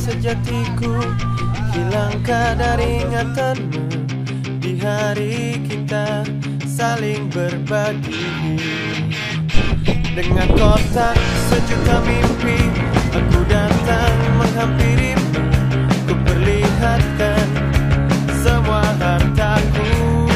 sejatiku, hilangkah dari ingatanmu di hari kita saling berbagi. Dengan kotak sejuta mimpi, aku datang menghampirimu, ku perlihatkan semua hartaku.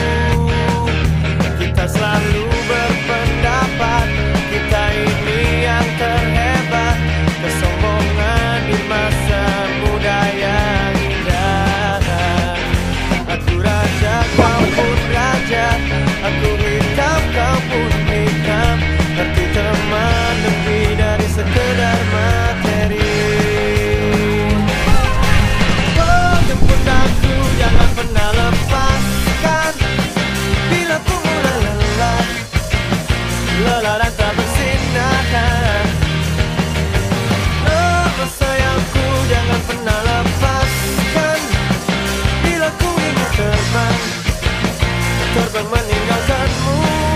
Kita selalu berpendapat, kita ini yang terhebat, kesombongan di masa muda yang indah. Aku raja, kau pun raja, aku hitam, kau pun hitam, arti teman lebih dari sekedar materi. Oh, jemput aku, jangan pernah lepaskan. Bila ku mulai lelah, lelah dan tak bersinar. Oh, sayangku, jangan pernah lepaskan. Bila ku ingin terbang, terbang meninggalkanmu.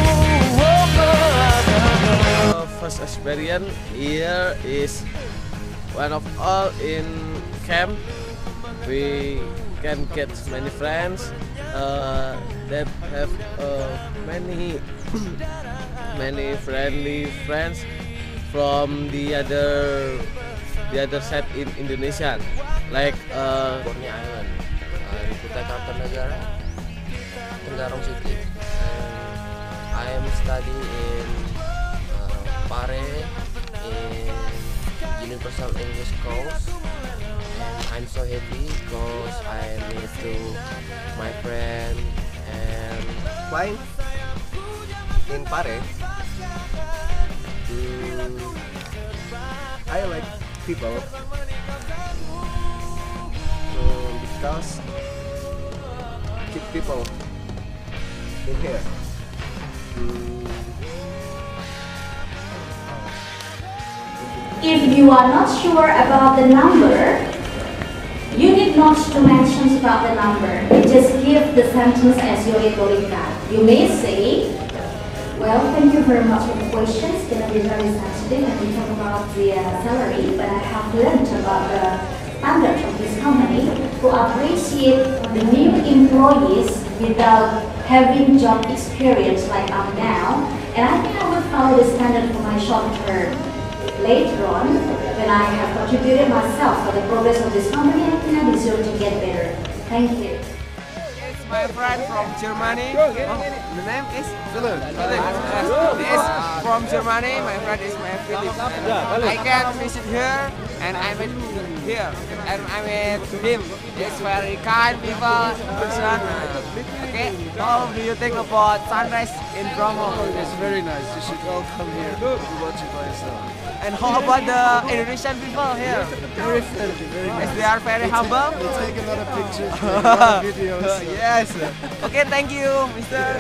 First experience here is one of all in camp. We can get many friends that have many friendly friends from the other side in Indonesia, like Borneo Island, di Kutai Kartanegara, Tenggarong City. I am studying in Pare in Universal English course, and I'm so happy because I meet to my friend and Why in Pare? I like people because keep people in here. If you are not sure about the number, you need not to mention about the number. You just give the sentence as you rhetorical. You may say, well, thank you very much for the questions. It's gonna be very sensitive and we talk about the salary, but I have learned about the standards of this company to appreciate the new employees without having job experience like I'm now. And I think I will follow the standard for my short term. Later on, when I have contributed myself for the progress of this company, I think I deserve to get better. Thank you. It's my friend from Germany. The name is Philip. He is from Germany. My friend is Philip. I can visit here and I met here and I met him. He's very kind people, person. Okay, how do you think about sunrise in Bromo? It's very nice. You should all come here to watch it by yourself. And how about the Indonesian people here? Very friendly, very nice. They are very humble. They take a lot of pictures, they make a lot of videos. Yes. Okay, thank you, Mister.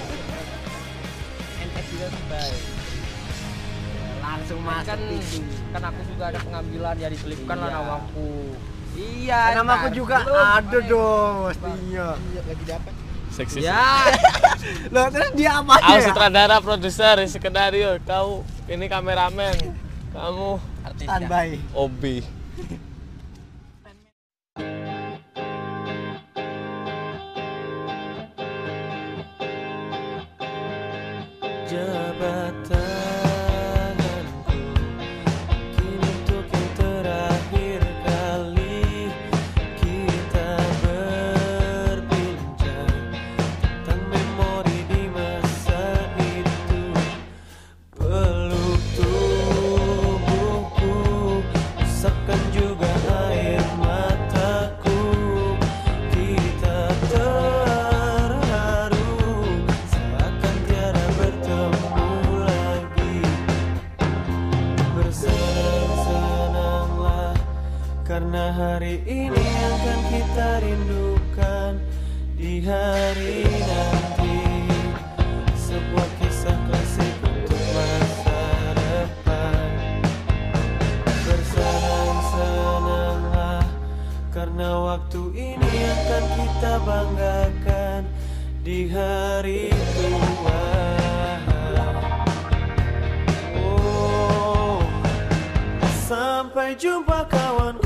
langsung masuk kan aku juga ada pengambilan jadi selipkan lah namaku. Iya, Namaku juga ada dong pastinya. Lagi dapat. seksi. Ya. Loh, terus dia apa Aku ya? sutradara, produser, skenario, kau ini kameramen, kamu Artis Standby. Obi. Jabatanku kini untuk yang terakhir kali kita berbincang tentang memori di masa itu. Peluk tubuhku, usapkan juga air mataku. Kita terharu seakan tiada bertemu lagi. Bersenang-senanglah karena hari ini akan kita rindukan di hari nanti. Sebuah kisah klasik untuk masa depan. Bersenang-senanglah karena waktu ini akan kita banggakan di hari tua. Oh, sampai jumpa kawan.